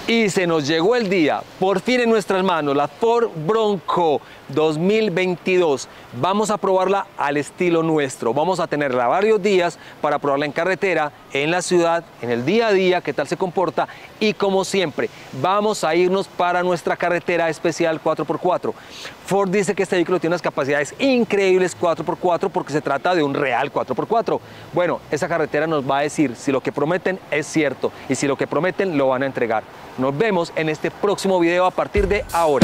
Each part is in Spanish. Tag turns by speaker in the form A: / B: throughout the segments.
A: Y se nos llegó el día, por fin en nuestras manos, la Ford Bronco 2022. Vamos a probarla al estilo nuestro. Vamos a tenerla varios días para probarla en carretera, en la ciudad, en el día a día, qué tal se comporta. Y como siempre, vamos a irnos para nuestra carretera especial 4x4. Ford dice que este vehículo tiene unas capacidades increíbles 4x4 porque se trata de un real 4x4. Bueno, esa carretera nos va a decir si lo que prometen es cierto y si lo que prometen lo van a entregar. Nos vemos en este próximo video a partir de ahora.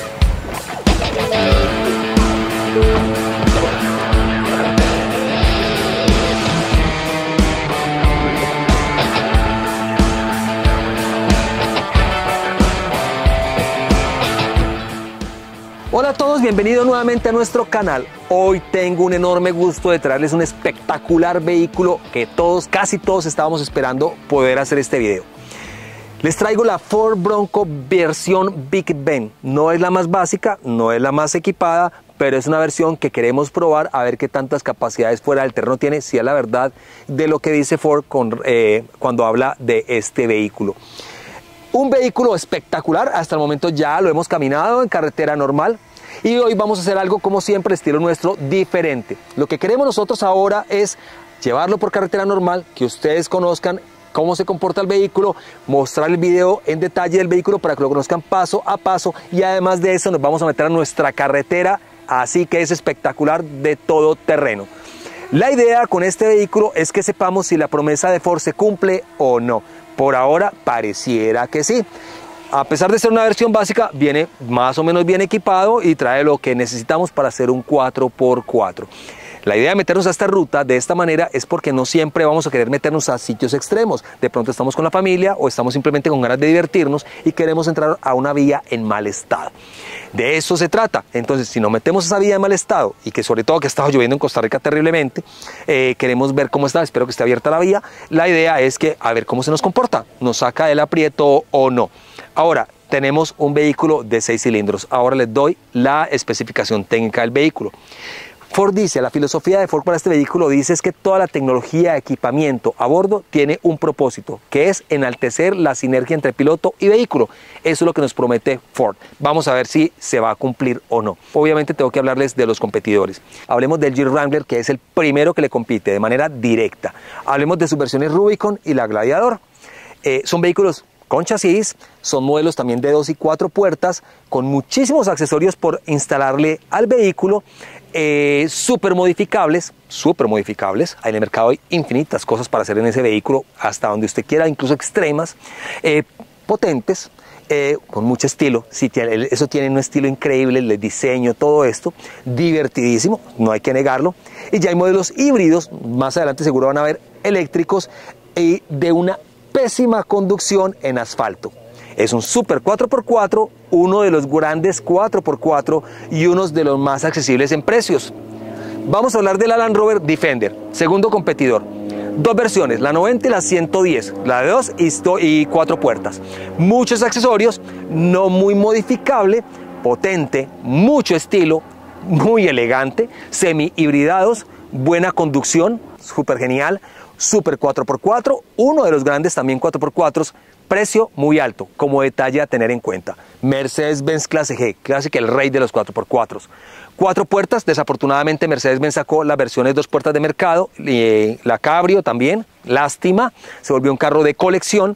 A: Hola a todos, bienvenidos nuevamente a nuestro canal. Hoy tengo un enorme gusto de traerles un espectacular vehículo que todos, casi todos estábamos esperando poder hacer este video. Les traigo la Ford Bronco versión Big Ben. No es la más básica, no es la más equipada, pero es una versión que queremos probar a ver qué tantas capacidades fuera del terreno tiene, si es la verdad de lo que dice Ford cuando habla de este vehículo. Un vehículo espectacular, hasta el momento ya lo hemos caminado en carretera normal y hoy vamos a hacer algo como siempre, estilo nuestro, diferente. Lo que queremos nosotros ahora es llevarlo por carretera normal, que ustedes conozcan cómo se comporta el vehículo, mostrar el video en detalle del vehículo para que lo conozcan paso a paso y además de eso nos vamos a meter a nuestra carretera, así que es espectacular de todo terreno. La idea con este vehículo es que sepamos si la promesa de Ford se cumple o no. Por ahora pareciera que sí. A pesar de ser una versión básica, viene más o menos bien equipado y trae lo que necesitamos para hacer un 4x4. La idea de meternos a esta ruta de esta manera es porque no siempre vamos a querer meternos a sitios extremos. De pronto estamos con la familia o estamos simplemente con ganas de divertirnos y queremos entrar a una vía en mal estado. De eso se trata. Entonces, si nos metemos a esa vía en mal estado y que sobre todo que ha estado lloviendo en Costa Rica terriblemente, queremos ver cómo está, espero que esté abierta la vía. La idea es que a ver cómo se nos comporta, nos saca del aprieto o no. Ahora, tenemos un vehículo de 6 cilindros. Ahora les doy la especificación técnica del vehículo. Ford dice, la filosofía de Ford para este vehículo dice es que toda la tecnología de equipamiento a bordo tiene un propósito, que es enaltecer la sinergia entre piloto y vehículo. Eso es lo que nos promete Ford. Vamos a ver si se va a cumplir o no. Obviamente tengo que hablarles de los competidores. Hablemos del Jeep Wrangler, que es el primero que le compite de manera directa. Hablemos de sus versiones Rubicon y la Gladiador. Son vehículos con chasis, son modelos también de 2 y 4 puertas, con muchísimos accesorios por instalarle al vehículo, súper modificables, hay en el mercado hay infinitas cosas para hacer en ese vehículo, hasta donde usted quiera, incluso extremas, potentes, con mucho estilo. Sí, eso tiene un estilo increíble, el diseño, todo esto, divertidísimo, no hay que negarlo. Y ya hay modelos híbridos, más adelante seguro van a ver eléctricos, y de una pésima conducción en asfalto. Es un super 4x4, uno de los grandes 4x4 y uno de los más accesibles en precios. Vamos a hablar de la Land Rover Defender, segundo competidor. Dos versiones, la 90 y la 110, la de 2 y 4 puertas. Muchos accesorios, no muy modificable, potente, mucho estilo, muy elegante, semi-hibridados, buena conducción, súper genial, super 4x4, uno de los grandes también 4x4, precio muy alto, como detalle a tener en cuenta. Mercedes-Benz Clase G, clásica, el rey de los 4x4. 4 puertas, desafortunadamente Mercedes-Benz sacó las versiones 2 puertas de mercado, la Cabrio también, lástima, se volvió un carro de colección,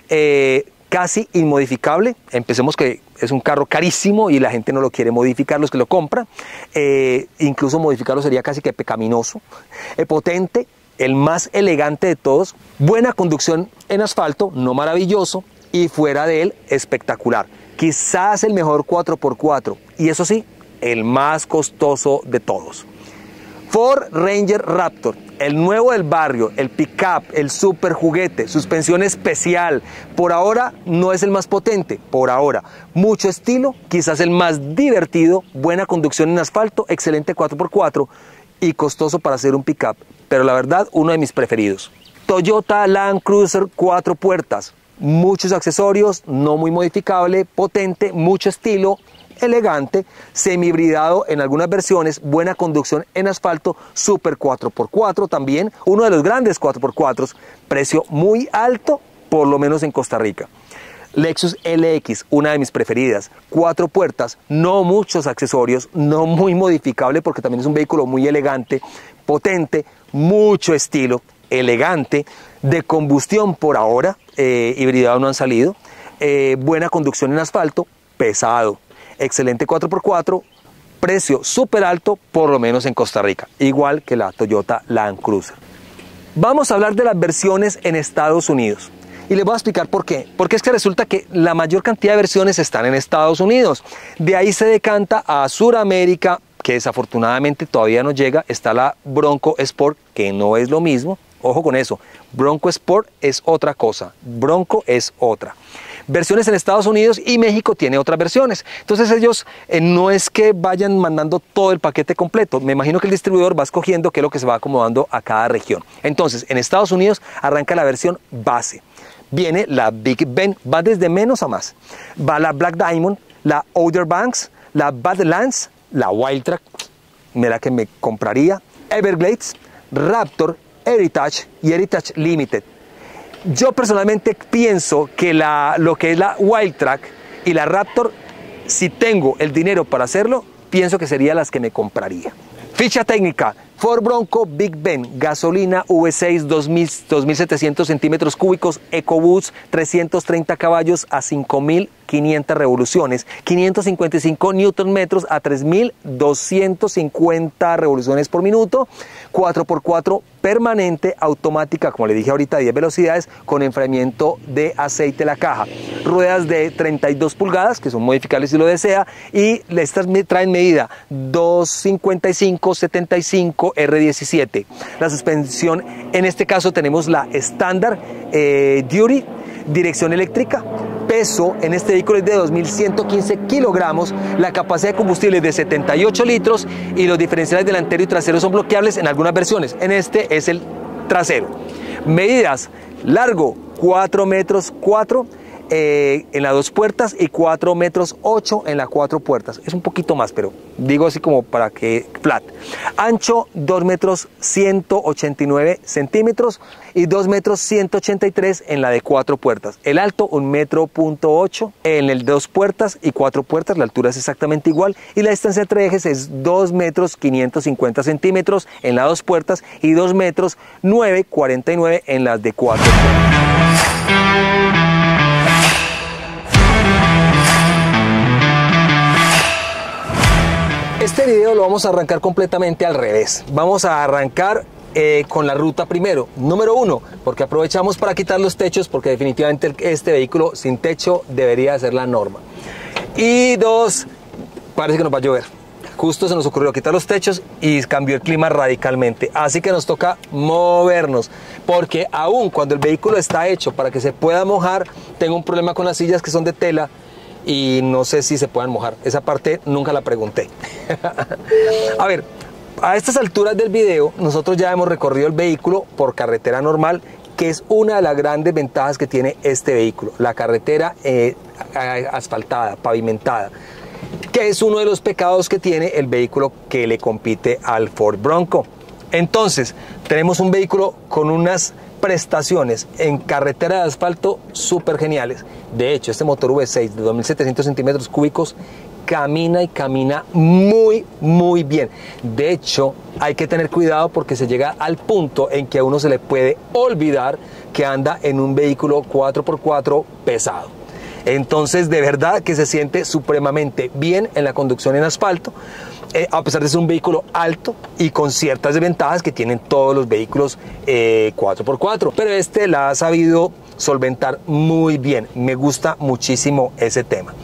A: casi inmodificable. Empecemos que es un carro carísimo y la gente no lo quiere modificar, los que lo compran, incluso modificarlo sería casi que pecaminoso, potente, el más elegante de todos, buena conducción en asfalto, no maravilloso, y fuera de él, espectacular. Quizás el mejor 4x4, y eso sí, el más costoso de todos. Ford Ranger Raptor, el nuevo del barrio, el pickup, el super juguete, suspensión especial. Por ahora no es el más potente, por ahora. Mucho estilo, quizás el más divertido, buena conducción en asfalto, excelente 4x4 y costoso para hacer un pickup, pero la verdad uno de mis preferidos. Toyota Land Cruiser 4 puertas, muchos accesorios, no muy modificable, potente, mucho estilo, elegante, semi-hibridado en algunas versiones, buena conducción en asfalto, super 4x4 también, uno de los grandes 4x4, precio muy alto, por lo menos en Costa Rica. Lexus LX, una de mis preferidas, 4 puertas, no muchos accesorios, no muy modificable porque también es un vehículo muy elegante, potente, mucho estilo, elegante, de combustión por ahora, hibridado no han salido, buena conducción en asfalto, pesado, excelente 4x4, precio súper alto, por lo menos en Costa Rica, igual que la Toyota Land Cruiser. Vamos a hablar de las versiones en Estados Unidos. Y les voy a explicar por qué. Porque es que resulta que la mayor cantidad de versiones están en Estados Unidos. De ahí se decanta a Sudamérica, que desafortunadamente todavía no llega. Está la Bronco Sport, que no es lo mismo. Ojo con eso. Bronco Sport es otra cosa. Bronco es otra. Versiones en Estados Unidos y México tiene otras versiones. Entonces ellos no es que vayan mandando todo el paquete completo. Me imagino que el distribuidor va escogiendo qué es lo que se va acomodando a cada región. Entonces en Estados Unidos arranca la versión base. Viene la Big Ben, va desde menos a más. Va la Black Diamond, la Outer Banks, la Badlands, la Wildtrak, mira que me compraría, Everglades, Raptor, Heritage y Heritage Limited. Yo personalmente pienso que lo que es la Wildtrak y la Raptor, si tengo el dinero para hacerlo, pienso que serían las que me compraría. Ficha técnica: Ford Bronco Big Ben, gasolina V6 2700 centímetros cúbicos, EcoBoost, 330 caballos a 5500 revoluciones, 555 Newton metros a 3250 revoluciones por minuto, 4x4 permanente, automática, como le dije ahorita, 10 velocidades, con enfriamiento de aceite la caja, ruedas de 32 pulgadas, que son modificables si lo desea, y estas traen medida 255/75 R17. La suspensión, en este caso tenemos la estándar Duty, dirección eléctrica. Peso en este vehículo es de 2115 kilogramos, la capacidad de combustible es de 78 litros y los diferenciales delantero y trasero son bloqueables en algunas versiones. En este es el trasero. Medidas: largo 4 metros 4 en las 2 puertas y 4 metros 8 en las 4 puertas. Es un poquito más, pero digo así como para que flat. Ancho 2 metros 189 centímetros y 2 metros 183 en la de 4 puertas. El alto 1,8 metros en el 2 puertas y 4 puertas, la altura es exactamente igual, y la distancia entre ejes es 2 metros 550 centímetros en las 2 puertas y 2 metros 949 en las de 4 puertas. Este video lo vamos a arrancar completamente al revés. Vamos a arrancar con la ruta primero. Número 1, porque aprovechamos para quitar los techos, porque definitivamente este vehículo sin techo debería ser la norma. Y 2, parece que nos va a llover. Justo se nos ocurrió quitar los techos y cambió el clima radicalmente. Así que nos toca movernos, porque aún cuando el vehículo está hecho para que se pueda mojar, tengo un problema con las sillas que son de tela y no sé si se puedan mojar. Esa parte nunca la pregunté. A ver, a estas alturas del video nosotros ya hemos recorrido el vehículo por carretera normal, que es una de las grandes ventajas que tiene este vehículo, la carretera asfaltada, pavimentada, que es uno de los pecados que tiene el vehículo que le compite al Ford Bronco. Entonces tenemos un vehículo con unas prestaciones en carretera de asfalto súper geniales. De hecho, este motor V6 de 2700 centímetros cúbicos camina y camina muy bien. De hecho, hay que tener cuidado porque se llega al punto en que a uno se le puede olvidar que anda en un vehículo 4x4 pesado. Entonces, de verdad que se siente supremamente bien en la conducción en asfalto, a pesar de ser un vehículo alto y con ciertas desventajas que tienen todos los vehículos 4x4. Pero este la ha sabido solventar muy bien. Me gusta muchísimo ese tema.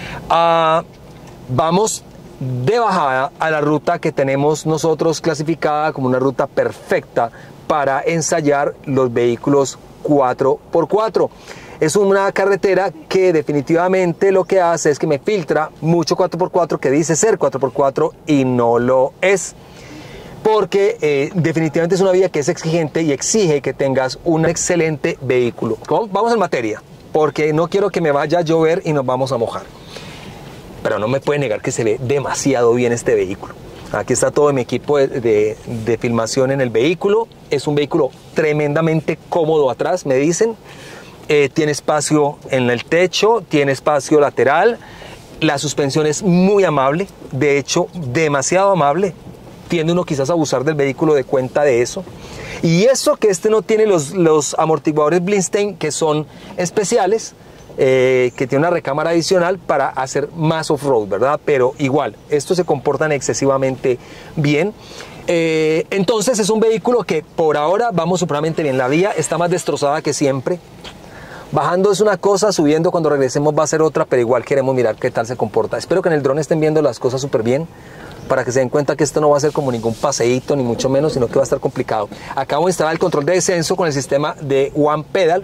A: Vamos de bajada a la ruta que tenemos nosotros clasificada como una ruta perfecta para ensayar los vehículos 4x4. Es una carretera que definitivamente lo que hace es que me filtra mucho 4x4 que dice ser 4x4 y no lo es. Porque definitivamente es una vía que es exigente y exige que tengas un excelente vehículo. Vamos en materia, porque no quiero que me vaya a llover y nos vamos a mojar. Pero no me puede negar que se ve demasiado bien este vehículo. Aquí está todo mi equipo de filmación en el vehículo. Es un vehículo tremendamente cómodo atrás, me dicen. tiene espacio en el techo, tiene espacio lateral. La suspensión es muy amable, de hecho, demasiado amable. Tiende uno quizás a abusar del vehículo de cuenta de eso. Y eso que este no tiene los amortiguadores Blindstein, que son especiales, que tiene una recámara adicional para hacer más off-road, ¿verdad? Pero igual, estos se comportan excesivamente bien. Entonces es un vehículo que por ahora vamos supremamente bien. La vía está más destrozada que siempre. Bajando es una cosa, subiendo cuando regresemos va a ser otra, pero igual queremos mirar qué tal se comporta. Espero que en el dron estén viendo las cosas súper bien, para que se den cuenta que esto no va a ser como ningún paseíto, ni mucho menos, sino que va a estar complicado. Acabo de instalar el control de descenso con el sistema de One Pedal.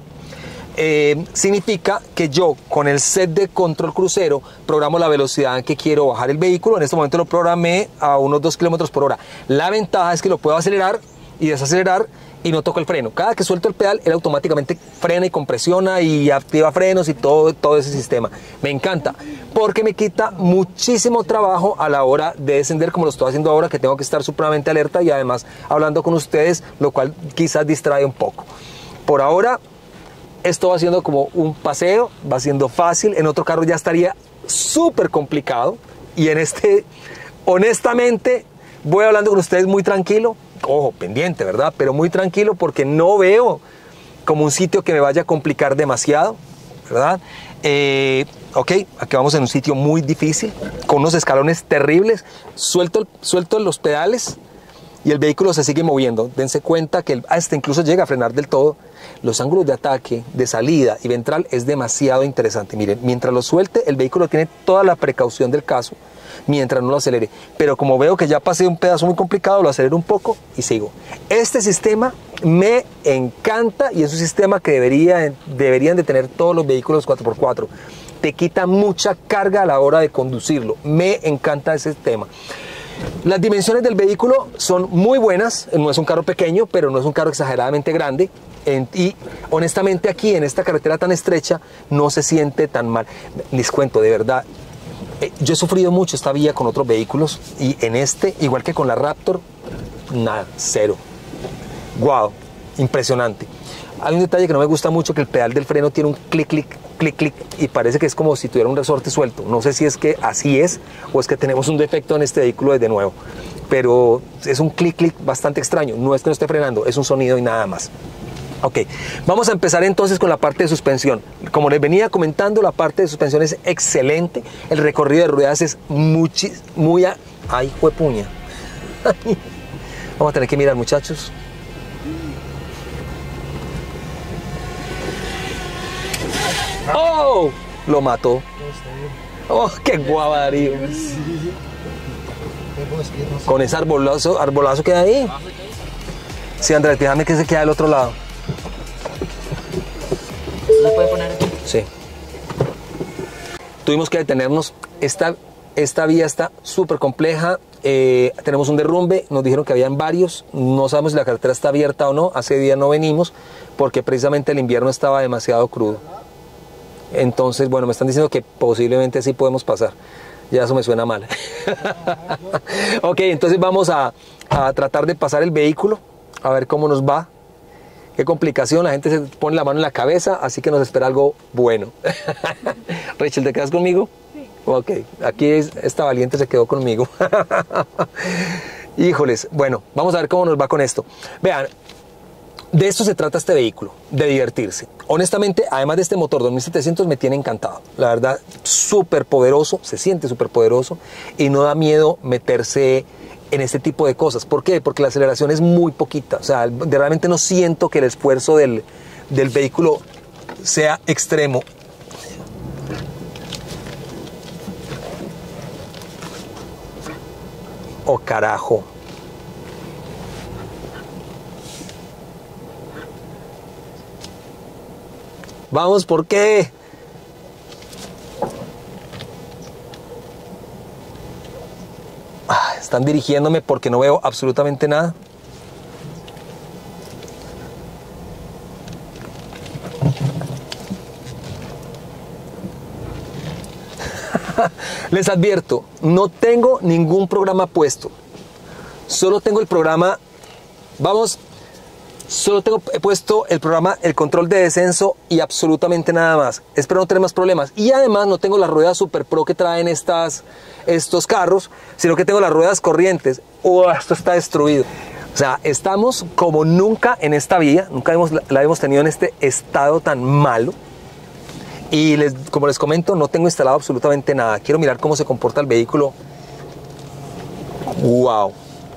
A: Significa que yo con el set de control crucero programo la velocidad en que quiero bajar el vehículo. En este momento lo programé a unos 2 km por hora. La ventaja es que lo puedo acelerar y desacelerar y no toco el freno. Cada que suelto el pedal, él automáticamente frena y compresiona y activa frenos y todo ese sistema. Me encanta, porque me quita muchísimo trabajo a la hora de descender, como lo estoy haciendo ahora, que tengo que estar supremamente alerta y además hablando con ustedes, lo cual quizás distrae un poco. Por ahora, esto va siendo como un paseo, va siendo fácil. En otro carro ya estaría súper complicado. Y en este, honestamente, voy hablando con ustedes muy tranquilo. Ojo, pendiente, ¿verdad? Pero muy tranquilo porque no veo como un sitio que me vaya a complicar demasiado, ¿verdad? Ok, aquí vamos en un sitio muy difícil, con unos escalones terribles. Suelto los pedales y el vehículo se sigue moviendo. Dense cuenta que este incluso llega a frenar del todo. Los ángulos de ataque, de salida y ventral es demasiado interesante. Miren, mientras lo suelte, el vehículo tiene toda la precaución del caso, mientras no lo acelere. Pero como veo que ya pasé un pedazo muy complicado, lo acelero un poco y sigo. Este sistema me encanta y es un sistema que deberían de tener todos los vehículos 4x4. Te quita mucha carga a la hora de conducirlo. Me encanta ese tema. Las dimensiones del vehículo son muy buenas. No es un carro pequeño, pero no es un carro exageradamente grande. Y honestamente aquí en esta carretera tan estrecha no se siente tan mal. Les cuento, de verdad, yo he sufrido mucho esta vía con otros vehículos y en este, igual que con la Raptor, nada, cero. Wow, impresionante. Hay un detalle que no me gusta mucho, que el pedal del freno tiene un clic, clic, clic, clic y parece que es como si tuviera un resorte suelto. No sé si es que así es o es que tenemos un defecto en este vehículo desde nuevo, pero es un clic, clic bastante extraño. No es que no esté frenando, es un sonido y nada más. Ok, vamos a empezar entonces con la parte de suspensión. Como les venía comentando, la parte de suspensión es excelente. El recorrido de ruedas es ¡ay, juepuña! Vamos a tener que mirar, muchachos. ¡Oh! Lo mató. ¡Oh, qué guavarío! Con ese arbolazo que hay ahí. Sí, Andrés, déjame que se queda del otro lado.
B: ¿La puede poner aquí?
A: Sí. Tuvimos que detenernos. Esta vía está súper compleja. Tenemos un derrumbe. Nos dijeron que habían varios. No sabemos si la carretera está abierta o no. Hace día no venimos porque precisamente el invierno estaba demasiado crudo. Entonces, bueno, me están diciendo que posiblemente sí podemos pasar. Ya eso me suena mal. Ok, entonces vamos a tratar de pasar el vehículo. A ver cómo nos va. Qué complicación, la gente se pone la mano en la cabeza, así que nos espera algo bueno. Rachel, ¿te quedas conmigo? Sí. Ok, aquí esta valiente se quedó conmigo. Híjoles, bueno, vamos a ver cómo nos va con esto. Vean, de esto se trata este vehículo, de divertirse. Honestamente, además de este motor 2700 me tiene encantado. La verdad, súper poderoso, se siente súper poderoso y no da miedo meterse en este tipo de cosas. ¿Por qué? Porque la aceleración es muy poquita. O sea, realmente no siento que el esfuerzo del vehículo sea extremo. Oh, carajo. Vamos, ¿por qué? Están dirigiéndome porque no veo absolutamente nada. Les advierto, no tengo ningún programa puesto. Solo tengo el programa. Vamos Solo he puesto el programa, el control de descenso y absolutamente nada más. Espero no tener más problemas. Y además no tengo las ruedas Super Pro que traen estos carros, sino que tengo las ruedas corrientes. Esto está destruido. O sea, estamos como nunca en esta vía. Nunca la hemos tenido en este estado tan malo. Y como les comento, no tengo instalado absolutamente nada. Quiero mirar cómo se comporta el vehículo. ¡Wow!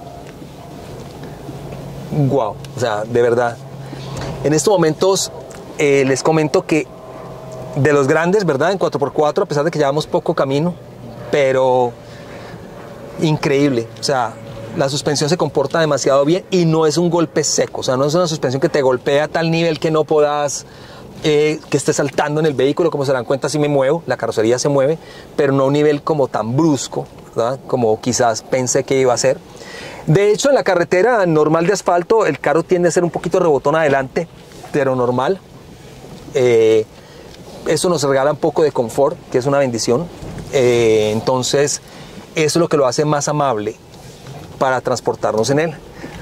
A: ¡Wow! O sea, de verdad. En estos momentos les comento que de los grandes, ¿verdad? En 4x4, a pesar de que llevamos poco camino, pero increíble. O sea, la suspensión se comporta demasiado bien y no es un golpe seco. O sea, no es una suspensión que te golpea a tal nivel que no puedas... que esté saltando en el vehículo. Como se dan cuenta, sí me muevo, la carrocería se mueve, pero no a un nivel como tan brusco, ¿verdad? Como quizás pensé que iba a ser. De hecho, en la carretera normal de asfalto, el carro tiende a ser un poquito rebotón adelante, pero normal. Eso nos regala un poco de confort, que es una bendición. Entonces, eso es lo que lo hace más amable para transportarnos en él.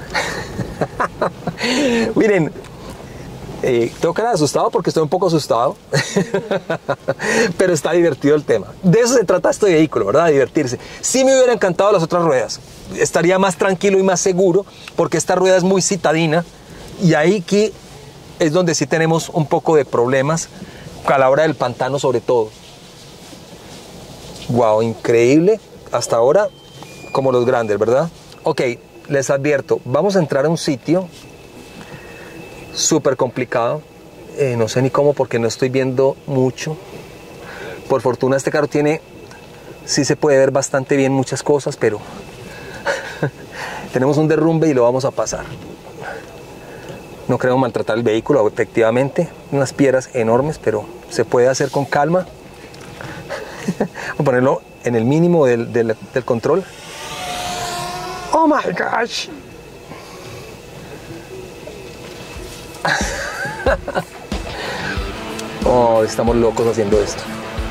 A: Miren, tengo cara de asustado porque estoy un poco asustado, pero está divertido el tema. De eso se trata este vehículo, ¿verdad? De divertirse. Sí me hubiera encantado las otras ruedas. Estaría más tranquilo y más seguro porque esta rueda es muy citadina y ahí que es donde sí tenemos un poco de problemas a la hora del pantano sobre todo. Wow, increíble. Hasta ahora como los grandes, ¿verdad? Ok, les advierto, vamos a entrar a un sitio súper complicado, no sé ni cómo porque no estoy viendo mucho. Por fortuna este carro sí se puede ver bastante bien muchas cosas, pero tenemos un derrumbe y lo vamos a pasar. No creo maltratar el vehículo, efectivamente, unas piedras enormes, pero se puede hacer con calma. Voy a ponerlo en el mínimo del control. Oh my gosh. Oh, estamos locos haciendo esto.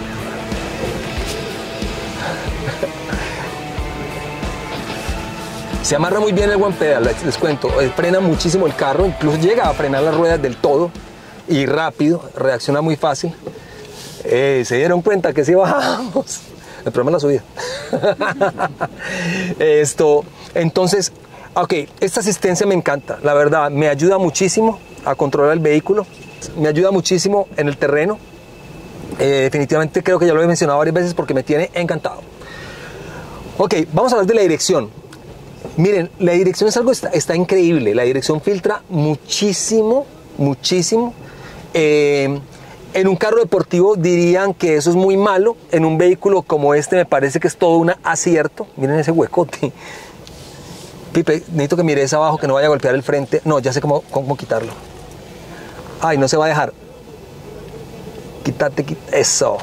A: Se amarra muy bien el One Pedal, les cuento. Frena muchísimo el carro, incluso llega a frenar las ruedas del todo y rápido, reacciona muy fácil. Se dieron cuenta que sí bajamos. El problema es la subida. Entonces, ok, esta asistencia me encanta, la verdad, me ayuda muchísimo a controlar el vehículo, me ayuda muchísimo en el terreno. Definitivamente creo que ya lo he mencionado varias veces porque me tiene encantado. Ok, vamos a hablar de la dirección. Miren, la dirección es algo, está increíble, la dirección filtra muchísimo, muchísimo. En un carro deportivo dirían que eso es muy malo, en un vehículo como este me parece que es todo un acierto. Miren ese huecote. Pipe, necesito que mires abajo, que no vaya a golpear el frente. No, ya sé cómo quitarlo. Ay, no se va a dejar. Quítate. Eso.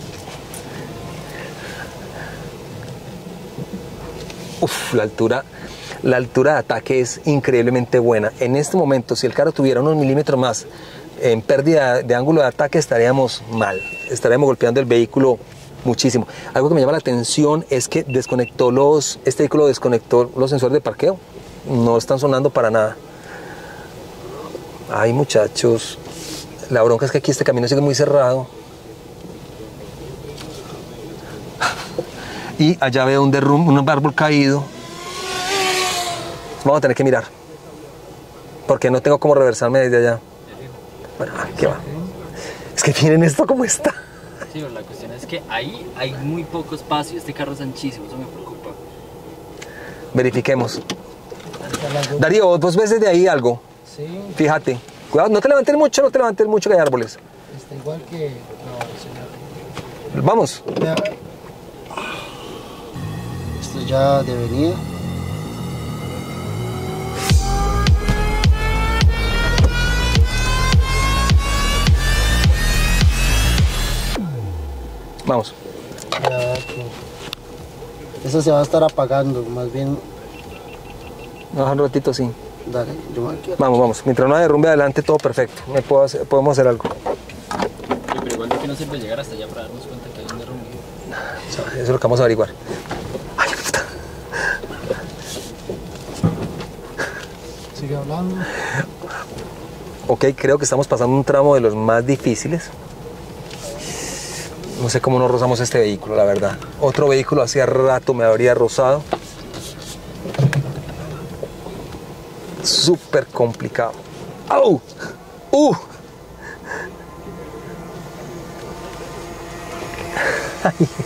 A: Uf, la altura de ataque es increíblemente buena. En este momento, si el carro tuviera unos milímetros más en pérdida de ángulo de ataque, estaríamos mal. Estaríamos golpeando el vehículo muchísimo. Algo que me llama la atención es que este vehículo desconectó los sensores de parqueo. No están sonando para nada. Ay, muchachos, la bronca es que aquí este camino sigue muy cerrado. Y allá veo un derrumbe, un árbol caído. Vamos a tener que mirar, porque no tengo cómo reversarme desde allá. Bueno, ¿qué va? Es que miren esto cómo está.
B: Sí, pero la cuestión es que ahí hay muy poco espacio, este carro es anchísimo, eso me preocupa.
A: Verifiquemos. Darío, ¿vos ves desde ahí algo?
C: Sí.
A: Fíjate. Cuidado, no te levantes mucho, que hay árboles.
C: Está igual que... No,
A: Vamos.
C: Esto ya de venida.
A: Vamos.
C: Eso se va a estar apagando, más bien.
A: Vamos un ratito, sí.
C: Dale, yo me quedo.
A: Vamos. Mientras no derrumbe adelante, todo perfecto. Podemos hacer algo.
B: Pero igual de que no se puede llegar hasta allá para darnos cuenta que hay un derrumbe.
A: Eso es lo que vamos a averiguar. Ay, puta.
C: Sigue hablando.
A: Ok, creo que estamos pasando un tramo de los más difíciles. No sé cómo no rozamos este vehículo, la verdad. Otro vehículo hacía rato me habría rozado. Súper complicado. ¡Au! Ay.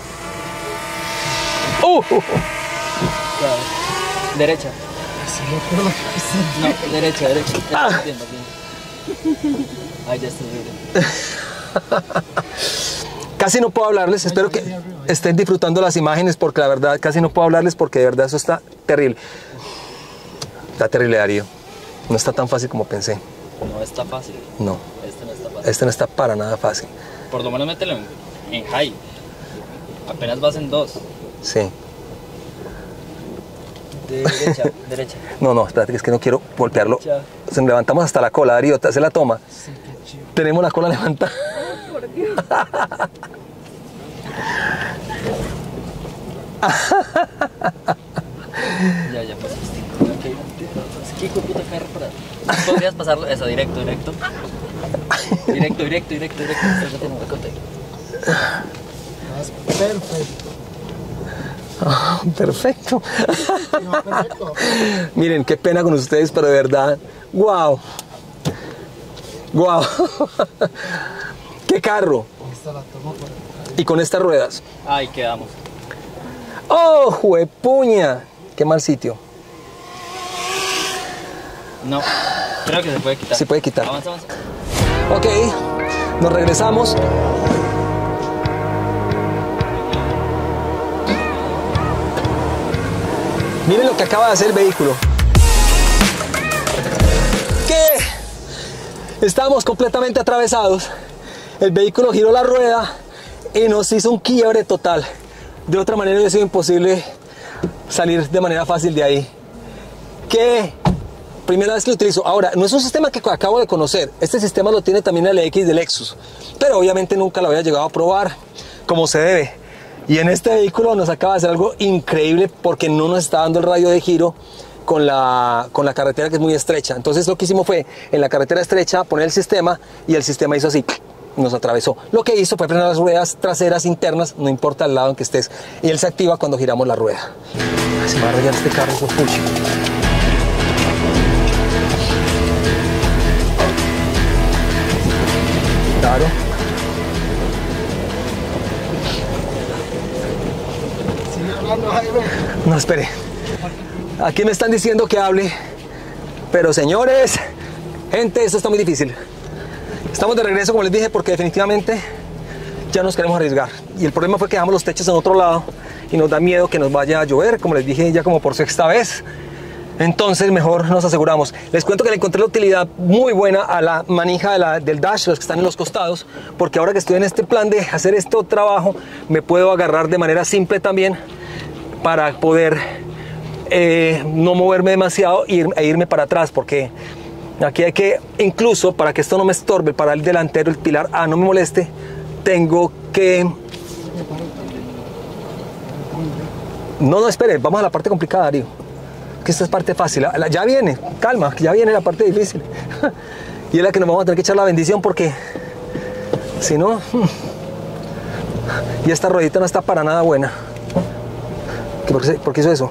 B: Derecha. No, derecha. Entiendo. Ay, ya estoy libre.
A: Casi no puedo hablarles, espero que estén disfrutando las imágenes porque la verdad casi no puedo hablarles porque de verdad eso está terrible. Está terrible, Darío. No está tan fácil como pensé.
B: No está fácil.
A: No.
B: Este no está fácil.
A: Este no está para nada fácil.
B: Por lo menos mételo en high. Apenas vas en 2.
A: Sí.
B: Derecha.
A: No, espérate, que es que no quiero golpearlo.
B: Ya.
A: Se nos levantamos hasta la cola, Darío, te hace la toma.
C: Sí, qué chido.
A: Tenemos la cola levantada.
B: Ya pasaste. Ok. Es que hijo de puta carro para. Podrías pasarlo. Eso, directo. Directo. Ya tengo huecote.
C: Vas perfecto.
A: Perfecto.
C: No, perfecto.
A: Miren, qué pena con ustedes, pero de verdad, wow. Qué carro.
C: Esta la tomo por acá.
A: Y con estas ruedas.
B: Ahí quedamos.
A: ¡Oh, juepuña! Qué mal sitio.
B: No, creo que se puede quitar.
A: Se puede quitar.
B: Avanza.
A: Ok, nos regresamos. Miren lo que acaba de hacer el vehículo. ¿Qué? Estamos completamente atravesados. El vehículo giró la rueda y nos hizo un quiebre total. De otra manera hubiera sido imposible salir de manera fácil de ahí. ¿Qué? Primera vez que lo utilizo. Ahora, no es un sistema que acabo de conocer. Este sistema lo tiene también el X de Lexus. Pero obviamente nunca lo había llegado a probar como se debe. Y en este vehículo nos acaba de hacer algo increíble porque no nos está dando el radio de giro con la carretera que es muy estrecha. Entonces lo que hicimos fue en la carretera estrecha poner el sistema y el sistema hizo así, nos atravesó. Lo que hizo fue frenar las ruedas traseras internas, no importa el lado en que estés. Y él se activa cuando giramos la rueda. Ay, se me va a rayar este carro, hijo de pucha. Claro.
C: Sigue hablando, Jaime.
A: No, espere. Aquí me están diciendo que hable. Pero señores, gente, esto está muy difícil. Estamos de regreso, como les dije, porque definitivamente ya nos queremos arriesgar. Y el problema fue que dejamos los techos en otro lado y nos da miedo que nos vaya a llover, como les dije ya como por sexta vez. Entonces mejor nos aseguramos. Les cuento que le encontré la utilidad muy buena a la manija del dash, los que están en los costados, porque ahora que estoy en este plan de hacer este trabajo, me puedo agarrar de manera simple también para poder no moverme demasiado e irme para atrás, porque aquí hay que, incluso para que esto no me estorbe, para el delantero, el pilar A no me moleste, tengo que... No, espere, vamos a la parte complicada, Darío. Que esta es parte fácil, ya viene, calma, ya viene la parte difícil. Y es la que nos vamos a tener que echar la bendición porque si no... Y esta ruedita no está para nada buena. ¿Por qué hizo eso?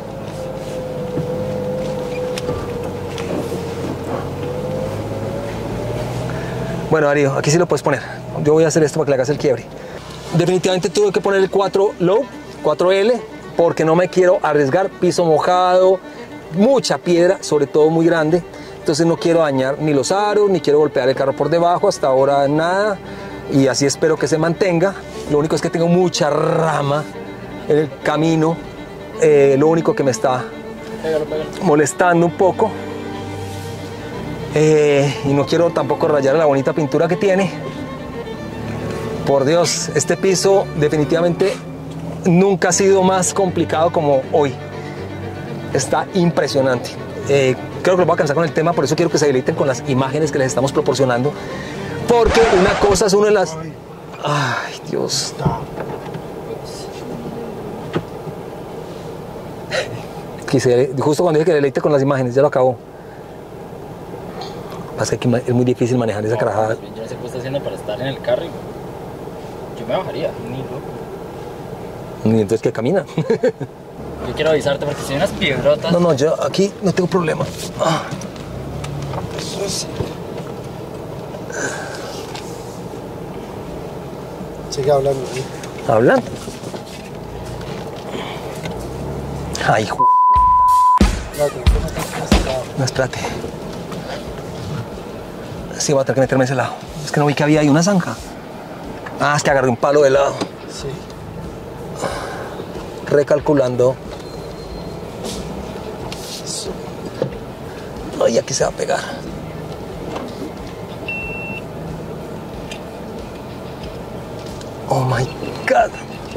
A: Bueno, Darío, aquí sí lo puedes poner. Yo voy a hacer esto para que le hagas el quiebre. Definitivamente tuve que poner el 4 low, 4L, porque no me quiero arriesgar. Piso mojado, mucha piedra, sobre todo muy grande. Entonces no quiero dañar ni los aros, ni quiero golpear el carro por debajo. Hasta ahora nada. Y así espero que se mantenga. Lo único es que tengo mucha rama en el camino. Lo único que me está molestando un poco. Y no quiero tampoco rayar la bonita pintura que tiene. Por Dios, este piso definitivamente nunca ha sido más complicado como hoy. Está impresionante. Creo que lo voy a cansar con el tema, por eso quiero que se deleiten con las imágenes que les estamos proporcionando. Porque una cosa es uno de las... Ay, Dios. Justo cuando dije que deleite con las imágenes, ya lo acabó. Pasa que es muy difícil manejar esa carajada.
B: Yo no sé qué está haciendo para estar en el carro. Yo me bajaría, ni loco.
A: Y entonces, ¿qué camina?
B: Yo quiero avisarte porque si hay unas piedrotas.
A: No, yo aquí no tengo problema.
C: Eso es. Sigue hablando. ¿Sí?
A: ¿Hablan? Ay, no, espérate. Sí, voy a tener que meterme a ese lado. Es que no vi que había ahí una zanja. Ah, es que agarré un palo de lado.
C: Sí.
A: Recalculando.
C: Eso.
A: Ay, aquí se va a pegar. Oh my God.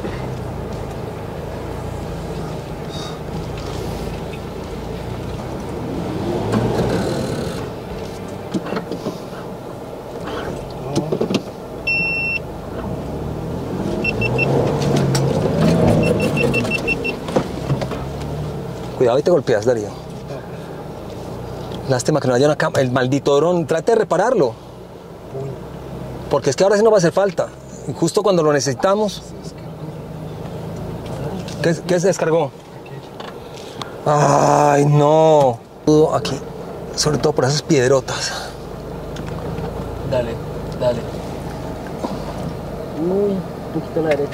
A: Cuidado y te golpeas, Darío. Lástima que no haya una cámara. El maldito dron, trate de repararlo. Porque es que ahora sí no va a hacer falta. Y justo cuando lo necesitamos. ¿Qué se descargó? Ay, no. Aquí, sobre todo por esas piedrotas.
B: Dale, dale. Uy, un poquito a la derecha.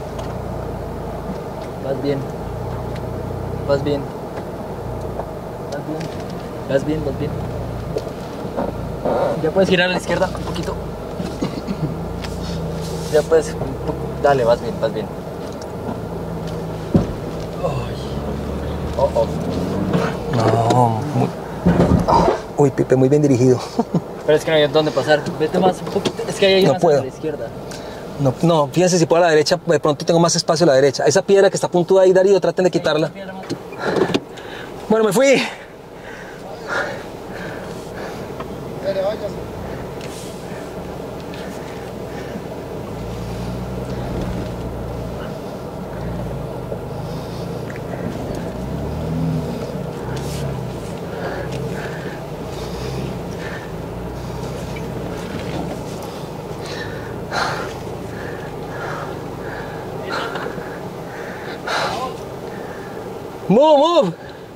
B: Vas bien. Vas bien. Vas bien. Vas bien, vas bien. Ya puedes girar a la izquierda un poquito. Ya puedes. Dale, vas bien, vas bien. Oh, oh.
A: No, uy, Pipe, muy bien dirigido.
B: Pero es que no hay dónde pasar. Vete más un poquito. Es que ahí hay
A: No
B: una
A: puedo.
B: a la izquierda.
A: No, fíjense si puedo a la derecha, de pronto tengo más espacio a la derecha. Esa piedra que está puntuda ahí, Darío, traten de quitarla. Bueno, me fui.
C: Dale, váyase.
A: Move.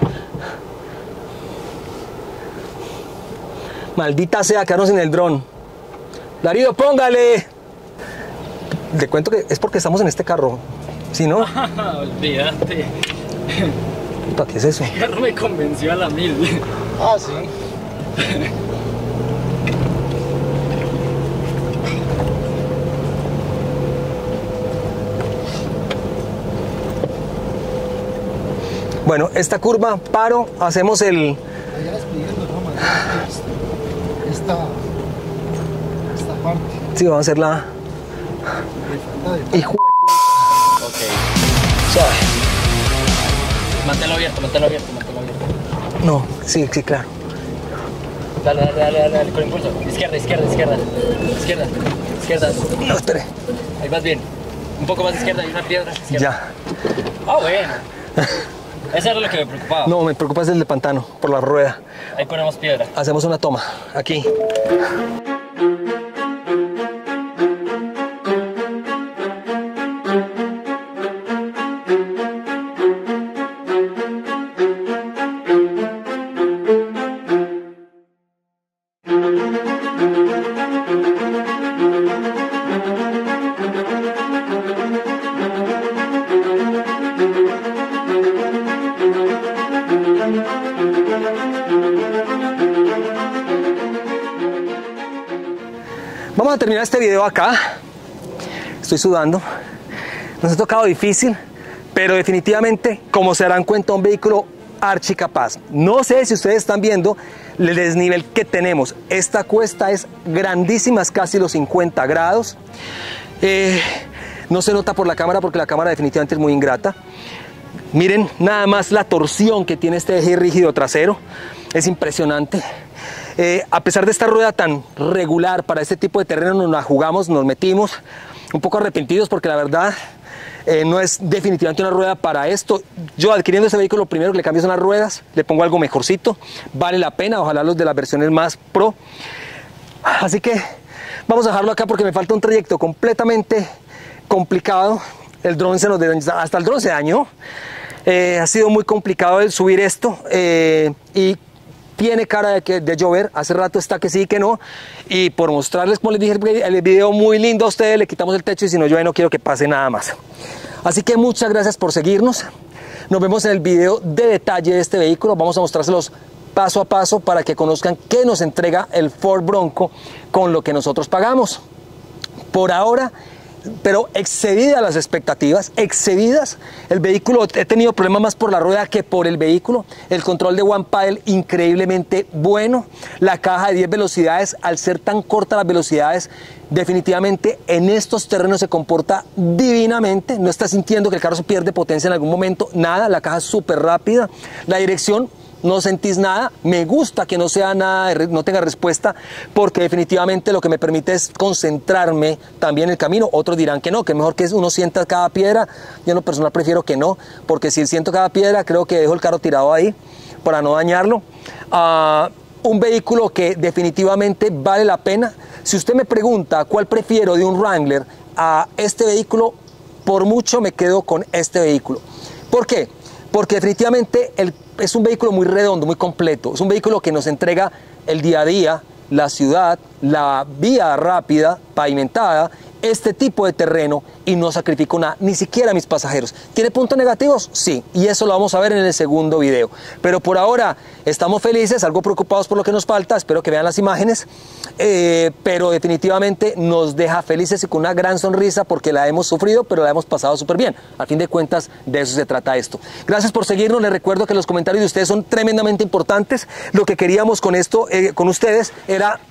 A: Maldita sea, quedarnos en el dron. Darío, póngale. Le cuento que es porque estamos en este carro. ¿Sí, no?
B: Olvídate.
A: Puta, ¿qué es eso?
B: El carro me convenció a la 1000.
C: Ah, sí.
A: Bueno, esta curva, paro, hacemos el...
C: Allá las pidiendo, no, man. Esta parte.
A: Sí, vamos a hacer la... Hijo de puta.
B: Ok.
A: Suave.
B: Manténlo abierto, manténlo abierto, manténlo abierto.
A: No, sí, claro.
B: Dale, dale, dale, dale, dale, con impulso. Izquierda, izquierda, izquierda. Izquierda, izquierda.
A: No, espere.
B: Ahí vas bien. Un poco más izquierda, hay una piedra. Izquierda.
A: Ya.
B: Ah, bueno. Eso era lo que me preocupaba.
A: No, me preocupa es el de pantano, por la rueda.
B: Ahí ponemos piedra.
A: Hacemos una toma, aquí. Vamos a terminar este video acá. Estoy sudando. Nos ha tocado difícil, pero definitivamente, como se darán cuenta, un vehículo archicapaz. No sé si ustedes están viendo el desnivel que tenemos. Esta cuesta es grandísima, es casi los 50 grados. No se nota por la cámara porque la cámara definitivamente es muy ingrata. Miren nada más la torsión que tiene este eje rígido trasero. Es impresionante. A pesar de esta rueda tan regular para este tipo de terreno, nos la jugamos, nos metimos un poco arrepentidos porque la verdad no es definitivamente una rueda para esto. Yo adquiriendo este vehículo, lo primero que le cambio son las ruedas, le pongo algo mejorcito, vale la pena, ojalá los de las versiones más pro. Así que vamos a dejarlo acá porque me falta un trayecto completamente complicado. El dron hasta el dron se dañó. Ha sido muy complicado el subir esto y tiene cara de llover. Hace rato está que sí, que no. Y por mostrarles, como les dije, el video muy lindo a ustedes, le quitamos el techo y si no llueve no quiero que pase nada más. Así que muchas gracias por seguirnos. Nos vemos en el video de detalle de este vehículo. Vamos a mostrárselos paso a paso para que conozcan qué nos entrega el Ford Bronco con lo que nosotros pagamos. Por ahora, pero excedidas las expectativas, excedidas. El vehículo, he tenido problemas más por la rueda que por el vehículo. El control de One Paddle increíblemente bueno. La caja de 10 velocidades, al ser tan cortas las velocidades, definitivamente en estos terrenos se comporta divinamente. No está sintiendo que el carro se pierde potencia en algún momento, nada. La caja es súper rápida. La dirección, no sentís nada. Me gusta que no sea nada, no tenga respuesta, porque definitivamente lo que me permite es concentrarme también en el camino. Otros dirán que no, que es mejor que uno sienta cada piedra. Yo en lo personal prefiero que no, porque si siento cada piedra creo que dejo el carro tirado ahí para no dañarlo. Un vehículo que definitivamente vale la pena. Si usted me pregunta cuál prefiero de un Wrangler a este vehículo, por mucho me quedo con este vehículo. ¿Por qué? Porque definitivamente es un vehículo muy redondo, muy completo. Es un vehículo que nos entrega el día a día, la ciudad, la vía rápida, pavimentada, este tipo de terreno, y no sacrifico nada, ni siquiera a mis pasajeros. ¿Tiene puntos negativos? Sí, y eso lo vamos a ver en el segundo video. Pero por ahora estamos felices, algo preocupados por lo que nos falta, espero que vean las imágenes, pero definitivamente nos deja felices y con una gran sonrisa porque la hemos sufrido, pero la hemos pasado súper bien. A fin de cuentas, de eso se trata esto. Gracias por seguirnos, les recuerdo que los comentarios de ustedes son tremendamente importantes. Lo que queríamos con esto, con ustedes, era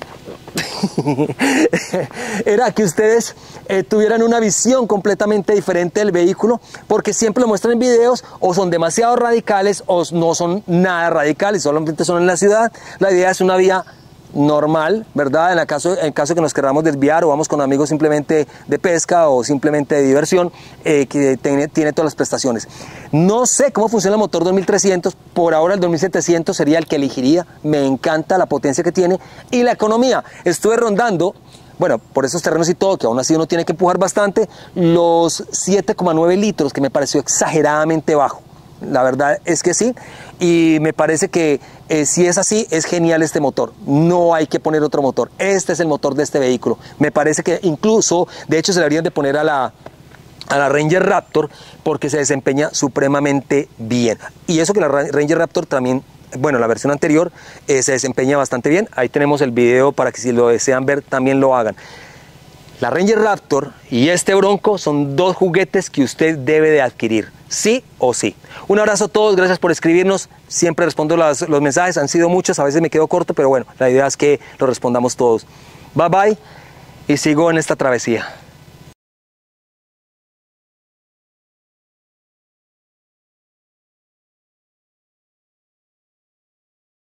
A: que ustedes tuvieran una visión completamente diferente del vehículo, porque siempre lo muestran en videos, o son demasiado radicales o no son nada radicales, solamente son en la ciudad. La idea es una vía normal, ¿verdad? En caso que nos queramos desviar o vamos con amigos simplemente de pesca o simplemente de diversión, que tiene todas las prestaciones. No sé cómo funciona el motor 2300, por ahora el 2700 sería el que elegiría. Me encanta la potencia que tiene y la economía. Estuve rondando, bueno, por esos terrenos y todo, que aún así uno tiene que empujar bastante, los 7,9 litros, que me pareció exageradamente bajo. La verdad es que sí, y me parece que si es así, es genial este motor. No hay que poner otro motor. Este es el motor de este vehículo. Me parece que incluso, de hecho, se le deberían de poner a la Ranger Raptor, porque se desempeña supremamente bien. Y eso que la Ranger Raptor también, bueno, la versión anterior se desempeña bastante bien. Ahí tenemos el video para que si lo desean ver también lo hagan. La Ranger Raptor y este Bronco son dos juguetes que usted debe de adquirir, sí o sí. Un abrazo a todos, gracias por escribirnos. Siempre respondo los mensajes, han sido muchos, a veces me quedo corto, pero bueno, la idea es que lo respondamos todos. Bye bye y sigo en esta travesía.